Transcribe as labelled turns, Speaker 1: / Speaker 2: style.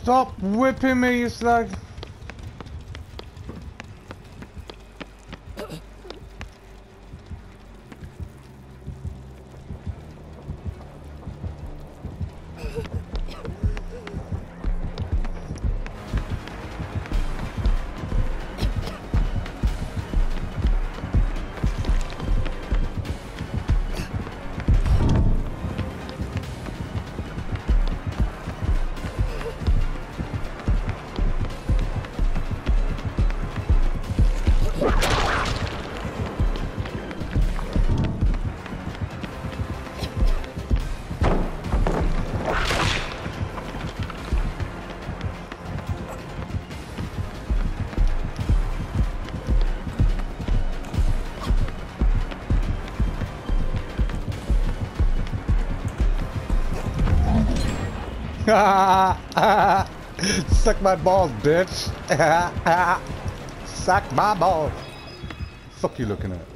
Speaker 1: Stop whipping me, you slug. Suck my balls, bitch. Suck my balls. Fuck you looking at?